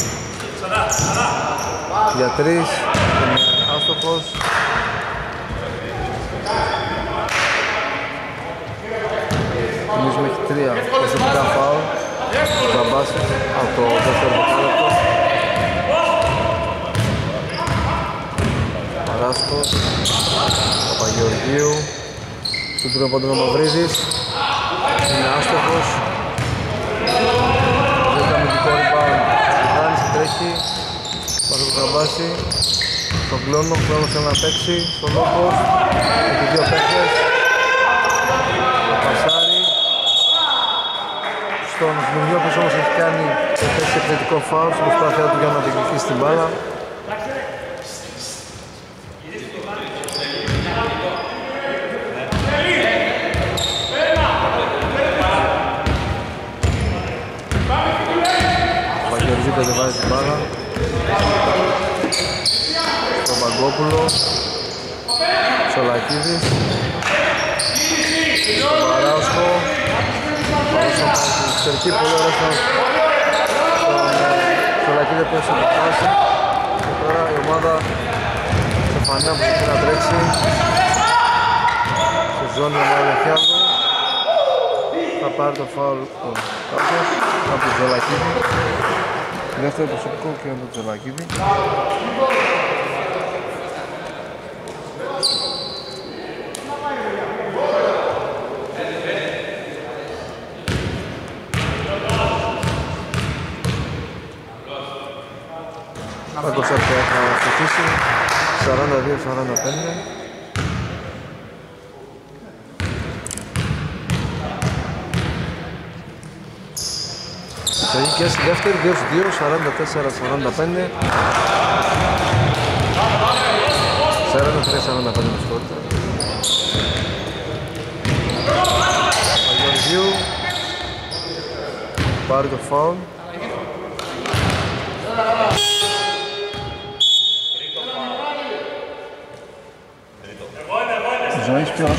για 3, είναι άστοχος. Εμείς μέχρι 3 προσωπικά φάουλ. Μπαμπάσης από το δεύτερο δεκάλεπτο. Παράσκος, Παπαγεωργίου. Στον τρόπο του Μαυρίδης. Είναι άστοχος. Δεν ήταν μυντικό rebound. Δάνης τρέχει. Πάσα του Μπαμπάση. Στον Κλόνο, Κλόνος θέλει να παίξει. Στον Λόγος. Έχει 2 παίκτες. Πασάρι. Στον Σμουργιώπης όμως έχει κάνει σε θέση επιθετικό φάουλ στην προσπάθειά του για να διεκδικήσει την μπάλα. Ο Παγιοριζίου κατεβάζει την μπάλα στον Παγκόπουλο. Σολακίδης στον Παράσκο. Στερκή πολύ ωραία στον Σολακίδη που έστω το φάση. Και τώρα η ομάδα Στεφανία που έχει να τρέξει σε ζώνη ομάδα Λεχιάδου. Θα πάρει το φάουλ ο Κάπος από τον Τζολακίδη. Δεύτερο προσωπικό και από τον Τζολακίδη. Θα στοιχήσει 42-45. Και στη δεύτερη 2-2, 44-45. 43-45 με συγχωρείτε. Αγιοργίου πάρει το φάουλ.
Ζωής ποιος?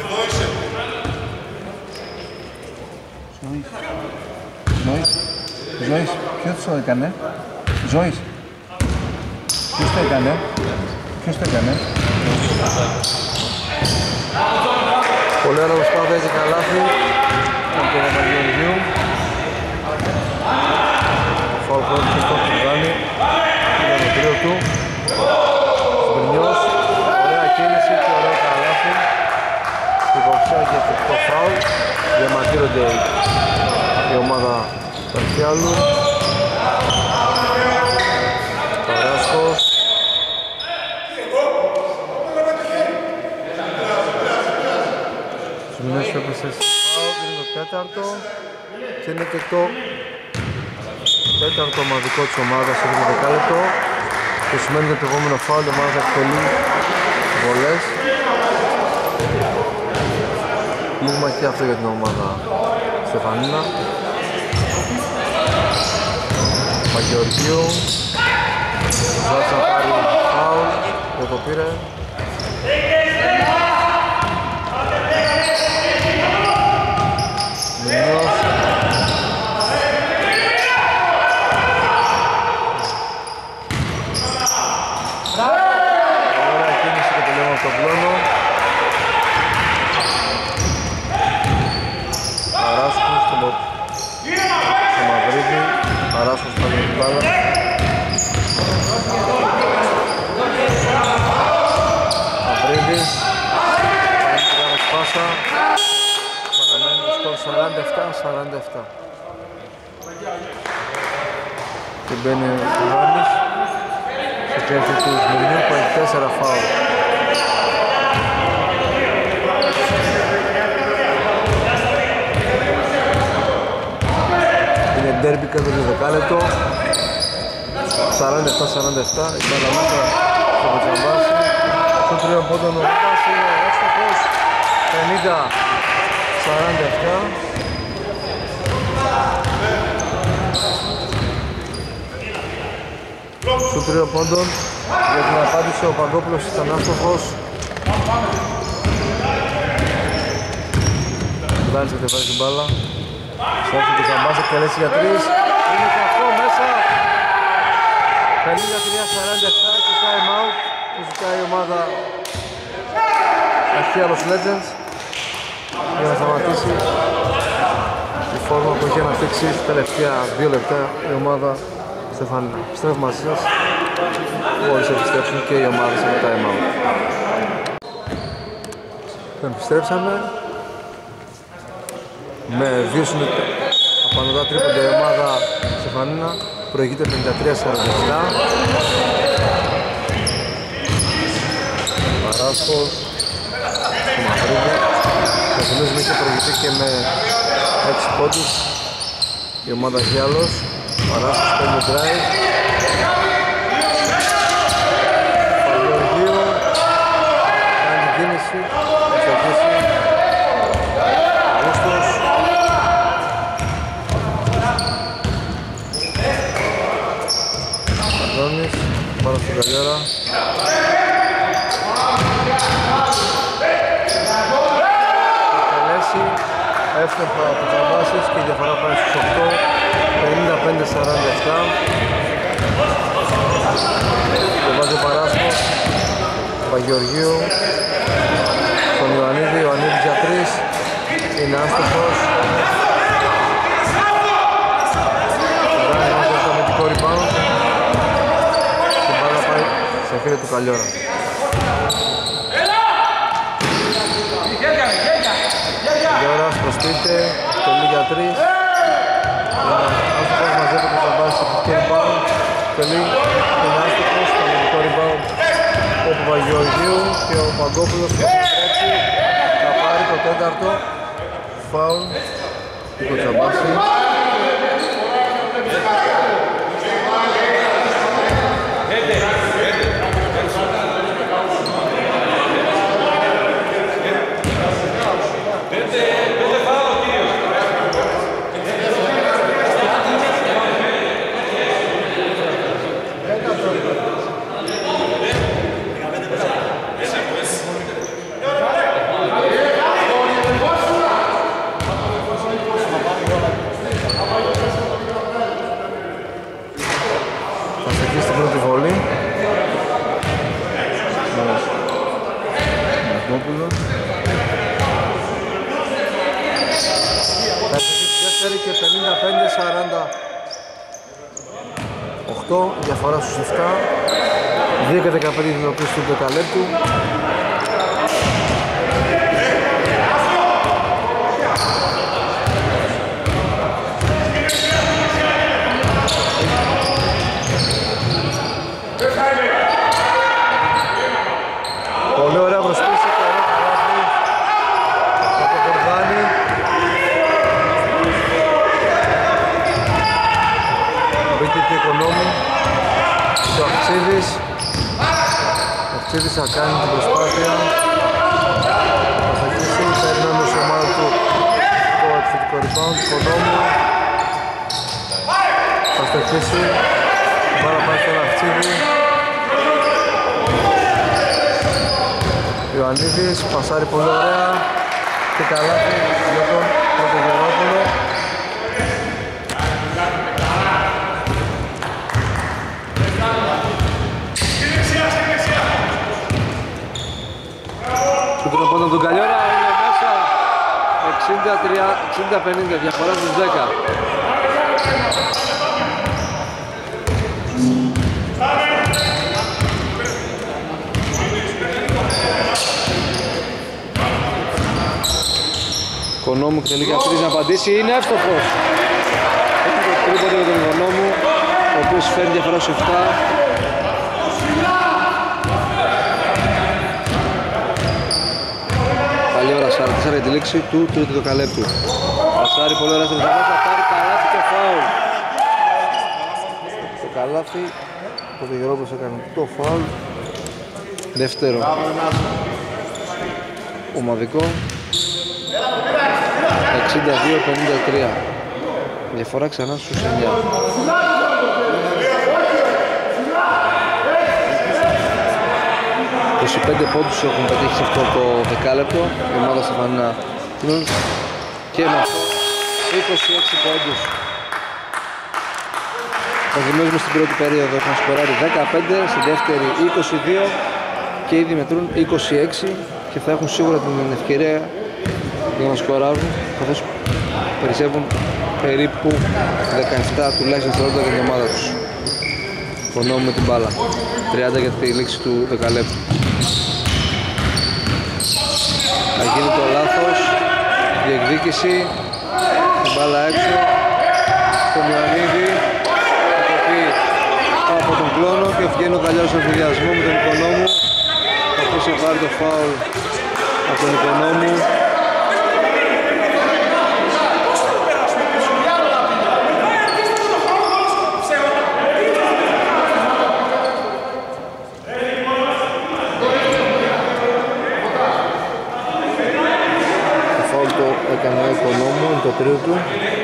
Ζωής, ποιος το έκανε? Ζωής, ποιος το έκανε?
Πολύ ωραία προσπάθεια, έτσι καλάθι από τον Παπαγεωργίου. Φάουλ πρώτο και στο Φουζάνι. Είναι το τρίο του. Σμπρινιός, ωραία κίνηση και ωραία καλάθι. Υποψία και το φάουλ. Διαμαρτύρονται η ομάδα Παρχιάλου. Παράσκος. Σμινές έπεσε στο φάουλ, είναι το τέταρτο και είναι και το τέταρτο ομαδικό της ομάδας σε το δεκάλεπτο, που σημαίνει ότι το επόμενο φάουλ η ομάδα θα εκτελεί βολές. Πλήγμα και αυτό για την ομάδα Στεφανίνα. Παγεωργίου Ζάτσα να πάρει φάουλ, δεν το πήρε. Μινιός. Ωραία κίνηση και το λέμε από τον Πλόνο. Παράσκος στο Μαυρίδη. Παράσκος θα δει την μπάλα. Μαυρίδης. Κάνει την γράμμα σπάσα. Παραμένει το σκορ 47-47. Και μπαίνει ο Ιωάννης στο κέντρο του Σμυρνίου που έχει 4 φάουλ. Είναι ντέρμπι κατά το δεκάλεπτο. 47-47, η μπάλα μέσα στο Κοτσαμπάση. Στο τριών πόντων ο Λούκας είναι εύστοχος. 50-47. Στο τριών πόντων για την απάντηση ο Παγκόπουλος ήταν άστοχος. Βγάλει σε τεφάρι την μπάλα. Σέρφει και Κοτσαμπάς, εκτελέσει για 3. Είναι και αυτό μέσα. 53-47 και time out που ζητάει η ομάδα Αχίαλος Legends για να σταματήσει τη φόρμα που έχει αναπτύξει τα τελευταία 2 λεπτά η ομάδα Στεφανίνα. Επιστρέφουμε μαζί σας μόλις επιστρέψουν και οι ομάδες από time out. Επιστρέψαμε με 2 απανωτά τρίποντα η ομάδα Στεφανίνα. Προηγείται 53-47. Παράσκος στο Μαυρίδη. Θα θυμίζουμε είχε προηγηθεί και με 6 πόντους η ομάδα Γιάλος. Παράσκος παίρνει drive. Παγιοργίου κάνει την κίνηση. Θα αρχίσει Αύγουστος. Αντώνης, πάρα στην Καλλιέρα. Εκτελέσει, εύστοχα από τους Αμπάσεις και η διαφορά πάει στους 8, 55-47. Το βάζει ο Παράσκος, Παγιοργίου, τον Ιωαννίδη, Ιωαννίδης για 3, είναι άστοχος. Το rebound. Και μπάλα πάει στα χέρια του Καλλιόρα. Καλλιόρας προσποιείται, τελεί για 3. Άστοχος μαζεύει το Ζαμπάς στο φυτικό rebound. Τελεί, είναι άστοχος, το αμυντικό rebound ο Παπαγεωργίου και ο Παγκόπουλος θα επιστρέψει. Θα πάρει το 4ο φάουλ του Κοτσαμπάση. Και 55-48, διαφορά στους 7, 2 και 15 την οποία του δεκαλέπτου. Πολύ ωραία προσπίση και ωραία καλάθι από το Κορδάνη. Μπήκε και Οικονόμου στο Αυξίδης. Ο Αυξίδης θα κάνει την προσπάθεια. Θα αρχίσει, θα έρνει σε ομάδα του το επιθετικό rebound. Οικονόμου θα στοχίσει. Πάρα πάει στον Αυξίδη. Ιωαννίδης, πασάρει πολύ ωραία και καλάθι για τον Πρωτογερόπουλο. Του τροπόντων του Καλλιόρα είναι μέσα 60-50, διαφορά στους 10. Κονόμου θέλει για 3 να απαντήσει, είναι εύστοχος. Έχει το τρίποντο για τον Οικονόμου, ο οποίος φέρνει διαφορά στους 7. Καλή ώρα, 44 για τη λήξη του τρίτου δεκαλέπτου. Πασάρι, πολύ ωραία στην δεκαλέπτου, θα πάρει καλάθι και φάουλ. Το καλάθι, ο Πρωτογερόπουλος έκανε το φάουλ. Δεύτερο ομαδικό. 62-53. Διαφορά ξανά στους 9. Τους 25 πόντους έχουν πετύχει σε αυτό το δεκάλεπτο η ομάδα Στεφανίνα και με αυτό 26 πόντους. Θα δημιουργήσουμε στην πρώτη περίοδο, έχουν σκοράρει 15, στη δεύτερη 22 και ήδη μετρούν 26 και θα έχουν σίγουρα την ευκαιρία για να σκοράρουν, καθώς περισσεύουν περίπου 17 τουλάχιστον δευτερόλεπτα για την ομάδα τους. Οικονόμου με την μπάλα, 30 για τη λήξη του δεκαλέπτου. Θα γίνει το λάθος, διεκδίκηση, την μπάλα έξω, στον Ιωαννίδη, από τον κλόνο και βγαίνει ο Καλιάρος στον συνδυασμό με τον Οικονόμου, ο οποίος θα πάρει το φάουλ από τον Οικονόμου. Το φάουλ το έκανε ο Οικονόμου, είναι το τρίτο του.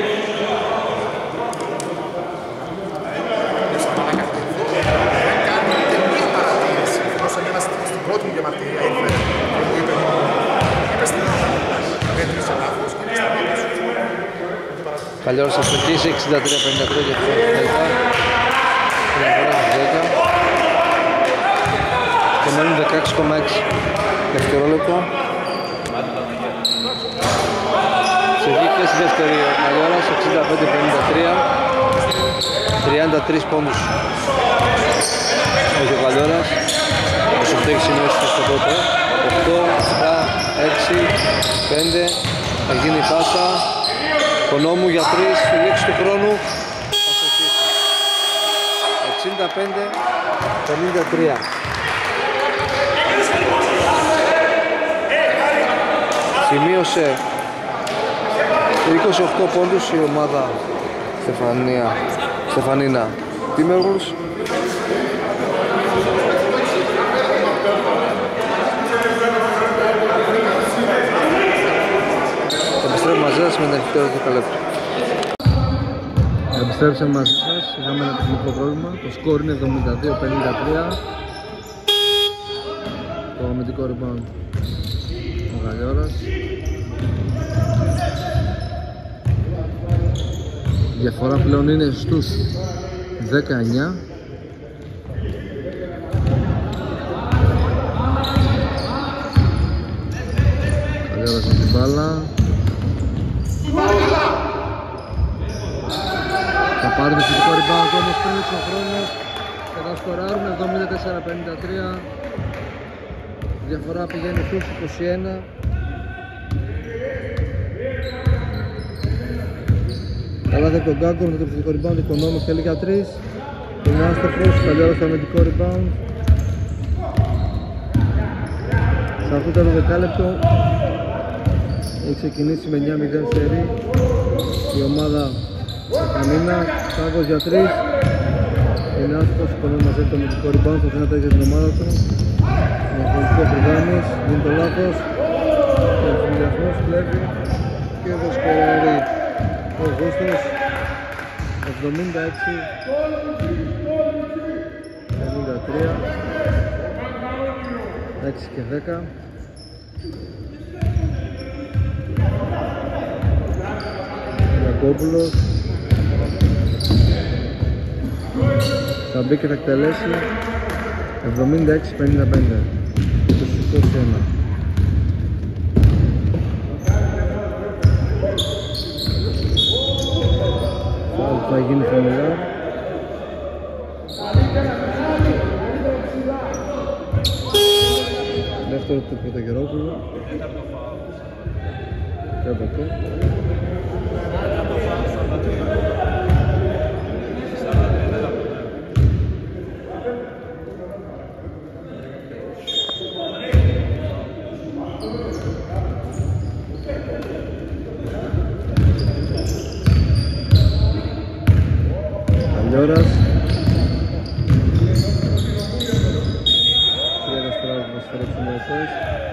Καλιάρος θα στοχίσει 63-53 για το 10. Και μένουν 16,6 δευτερόλεπτο. Σε βγήκε στη δεύτερη ο Καλιάρος 65-53. 33 πόντους έχει ο Καλιάρος. Ο Σοφτέκης σημειώσει στο πρώτο. 8, 7, 6, 5. Θα γίνει η πάσα. Οικονόμου για 3, στη λήξη του χρόνου θα στοχίσει 65-53. Σημείωσε 28 πόντους η ομάδα Στεφανίνα Timberwolves. Επιστρέφουμε μαζί σας με τα αρχιτέρα του δεκαλέπτου. Επιστρέψαμε μαζί σας, είχαμε ένα τεχνικό πρόβλημα. Το σκορ είναι 72-53. Το αμυντικό rebound ο Γαλλιόρας. Η διαφορά πλέον είναι στους 19. Γαλλιόρας με την μπάλα. Θα πάρει το φυσικό rebound όμως πριν ο χρόνος και θα σκοράρουν 74-53. Η διαφορά πηγαίνει στους 21. Καλά δεν τον Γκάγκο με το φυσικό rebound, Οικονόμου θέλει για 3. Είναι άστοχος, Καλιάρος στο αμυντικό rebound. Σε αυτό το δεκάλεπτο έχει ξεκινήσει με 9-0 σερί η ομάδα Στεφανίνα. Γκάγκος για 3. Είναι άστοχος, Οικονόμου μαζί το αμυντικό rebound, θα θέλει να παίξει την ομάδα του. Με πολιτικό προγράμμις, γίνει το λάθος. Και ο συνδυασμός κλέβει και εδώ σκοράρει ο Αυγούστος 76-53, 6 και 10. Γιακόπουλος θα μπει και θα εκτελέσει 76-55, 21. Θα γίνει χαμηλά. Δεύτερο του Πρωτογερόπουλου. Και από αυτό. Παλιώρας. 3 δευτερόλεπτα που προσφέρει τους συνδετές.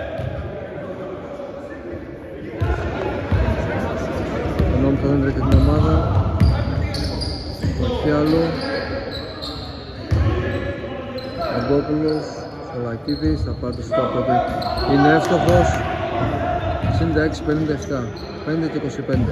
Ο νόμος θα δεν τρέχει την ομάδα. Μαχιάλου. Αγκόπουλος. Σολακίδης θα πάρει το σουτ από. Είναι εύστοχος. 66-57. 5 και 25.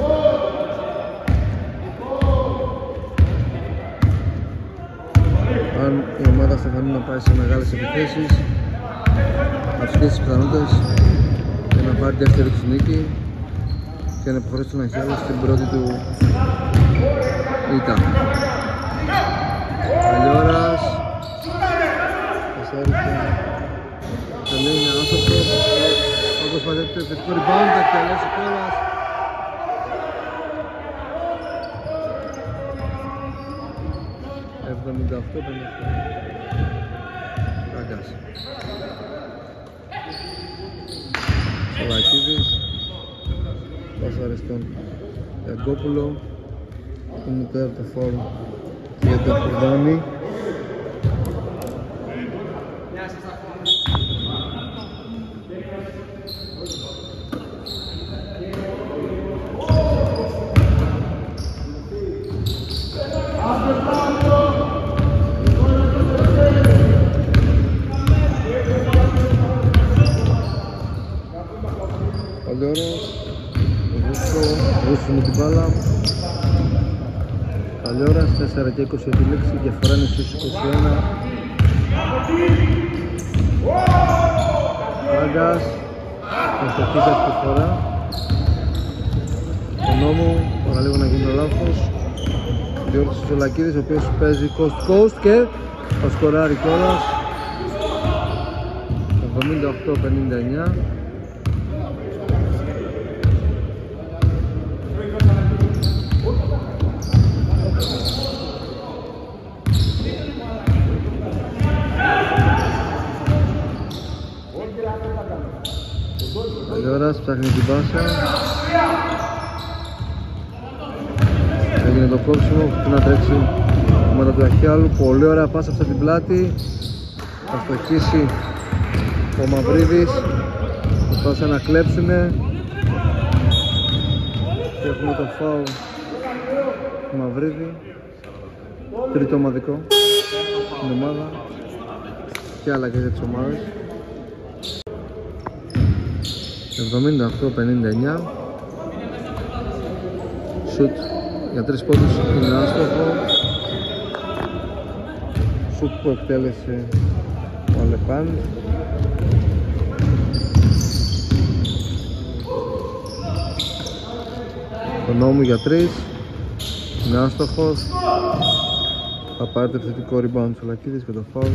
Αν η ομάδα στεφανεί να πάει σε μεγάλες επιθέσεις, θα αυξήσει τις πιθανότητες για να πάρει δεύτερη του νίκη και να υποχωρήσει τον Αχιάλο στην πρώτη του ήττα. Παλιώρας. Το λέει είναι άνθρωπο. Όπως μαζεύει το επιθετικό rebound, θα εκτελέσει κιόλας. Κάγκας. Σολακίδης. Πάσα αριστόν Αγκόπουλο. Είναι τώρα το φόρm για τον Κουρδάνη. Βούστο με την μπάλα. Παλιώρας 4 και 20 επιλέξει, διαφορά είναι στους 21. Κάγκας αστοχής αυτή τη φορά. Ο νόμου παραλίγο να γίνει το λάθος. Διόρθωσε ο Σολακίδης, ο οποίος παίζει coast to coast και θα σκοράρει κιόλας. 78-59. Παλιώρας ψάχνει την πάσα. Έγινε το κόψιμο, πρέπει να τρέξει η ομάδα του Αχιάλου. Πολύ ωραία πάσα από την πλάτη. Θα στοχίσει ο Μαυρίδης. Προσπάθησαν να κλέψουνε. Και έχουμε το φάουλ του Μαυρίδη. Τρίτο ομαδικό στην ομάδα. Και άλλα και για τις ομάδες. 78-59. Σουτ για 3 πόντους είναι άστοχο. Σουτ που εκτέλεσε ο Αλεπάν. Το νόμου για 3 είναι άστοχος. Θα πάρει το επιθετικό rebound του Λακίδης και το foul.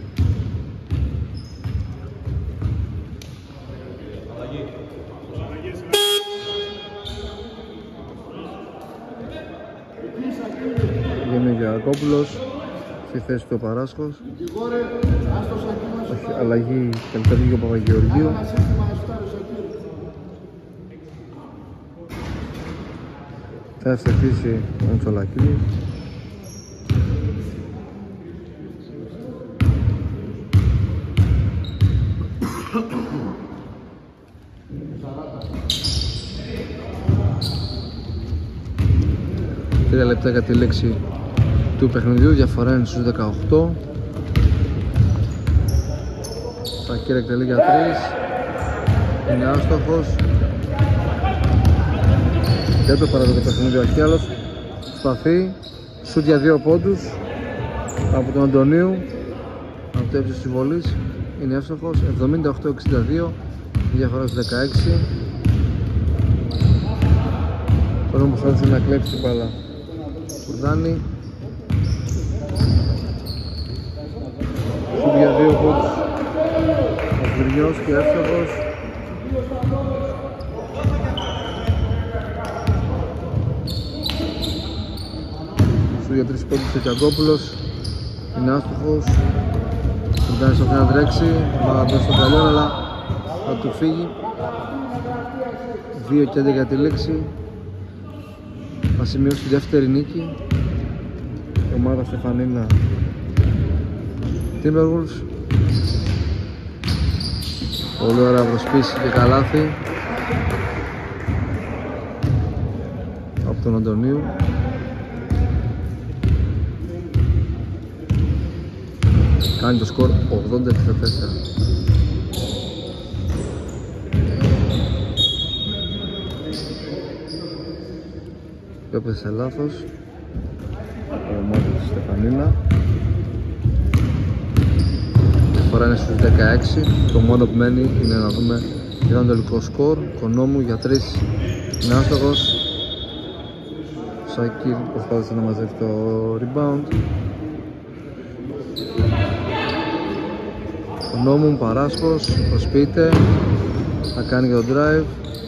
Βγαίνει ο Αγκόπουλος στη θέση του Παράσχος. Όχι, αλλαγή Καλυτερίου Παπαγεωργίου. Θα ευθεφήσει ο Τσολακίδης. Τρία λεπτά για τη λέξη του παιχνιδιού, διαφορά είναι στους 18. Σακίρα εκτελεί για 3. Είναι άστοχος. Και το παραδεί το παιχνίδι ο Αχιάλος. Σπαθεί. Σουτ για 2 πόντους από τον Αντωνίου. Από το ύψος της βολής. Είναι εύστοχος. 78-62. Διαφορά στους 16. Τώρα μου θέλησε να κλέψει την μπάλα. Κουρδάνη. Σουτ για 2 πόντους. Ο Βυριός και εύστοχος. Σουτ για 3 πόντους ο Κιακόπουλος. Είναι άστοχος. Κουρδάνης θα να τρέξει. Θα δώσει τον Καλιόν, αλλά θα του φύγει. 2 και 11 για τη λήξη. Θα σημειώσει τη δεύτερη νίκη. η ομάδα Στεφανίνα Timberwolves. Πολύ ωραία προσπίση και καλάθι από τον Αντωνίου. Κάνει το σκορ 80-64. Και έπαιζε σε λάθος ο ομάδα της Στεφανίνα. Φορά είναι στους 16. Το μόνο που μένει είναι να δούμε για το τελικό σκορ. Κονόμου για 3 είναι άστοχος. Σάκη προσπάθησε να μαζεύει το rebound. Κονόμου παράσχος, προσποιείται, θα κάνει και το drive.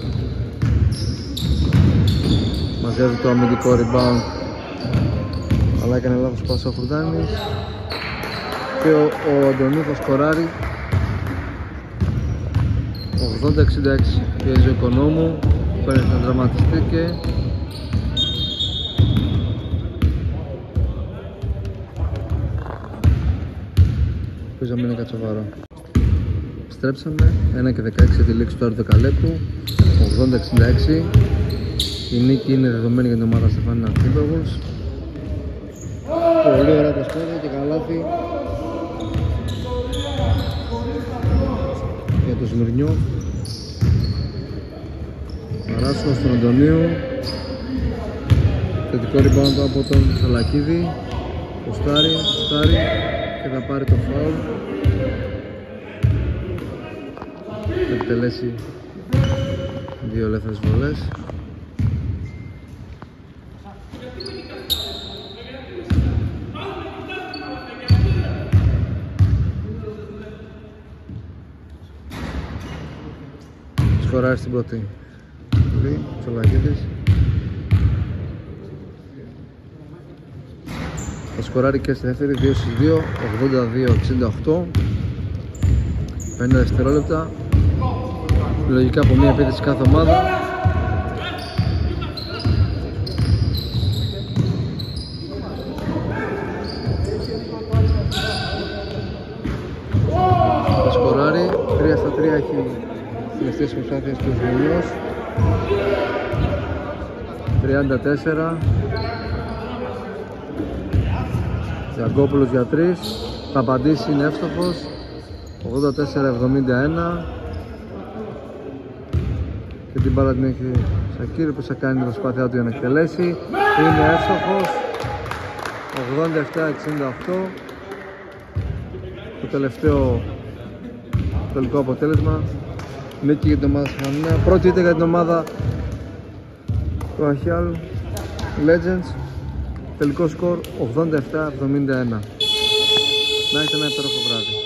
Μαζεύει το αμυντικό rebound, αλλά έκανε λάθος πάσα ο Φουρτάνης. Και ο Αντωνίου θα σκοράρει 80-66. Πιέζει ο Οικονόμου, παίρνει να δραματιστήκε. Ελπίζω να μην είναι κάτι σοβαρό. Στρέψαμε 1 και 16 τη λήξη του δεκαλέπτου. 80-66. Η νίκη είναι δεδομένη για την ομάδα Στεφανίνα Timberwolves. Πολύ ωραία προσπάθεια και καλάθι για το Σμυρνιό. Παράσχο στον Αντωνίου. Θετικό rebound από τον Σαλακίδη. Ποστάρι και θα πάρει το φάουλ. Θα επιτελέσει 2 ελεύθερες βολές. Σκοράρει στην πρώτη. Τσολακίδης. Θα σκοράρει και στη δεύτερη 2-2, 82-68. 50 δευτερόλεπτα. Λογικά από μία επίθεση κάθε ομάδα. Θα σκοράρει 3-3 έχει τελευταίες προσπάθειες του Βουλιός. 34. Γιαγκόπουλος για 3. Θα απαντήσει, είναι εύστοχος. 84-71. Και την μπάλα την έχει ο Σακύρη που θα κάνει την προσπάθειά του για να εκτελέσει. Είναι εύστοχος. 87-68. Το τελευταίο τελικό αποτέλεσμα. Νίκη για την ομάδα Στεφανίνα. Πρώτη ήττα για την ομάδα του Αχιάλ Legends. Τελικό σκορ 87-71. Να έχετε ένα υπέροχο βράδυ.